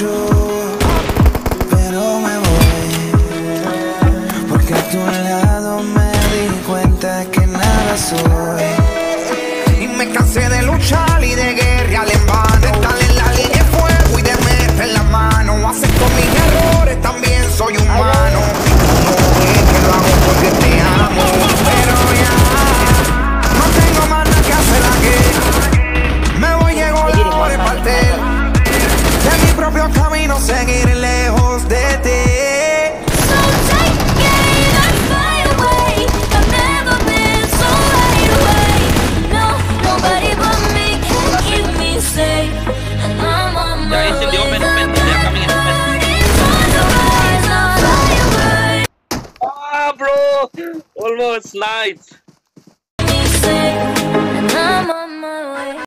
mucho, pero me voy, porque a tu lado me di cuenta que nada soy. Y me cansé de luchar y de guerrear en vano, de estar en la línea de fuego y de meter la mano. Acepto mis errores, también soy humano. No ves que lo hago porque te amo, pero ya no tengo más nada que hacer aquí. Me voy, llegó la hora de partir de mi propio camino, seguir lejos de ti. Ya ese Dios me camina. Ah, bro, almost live.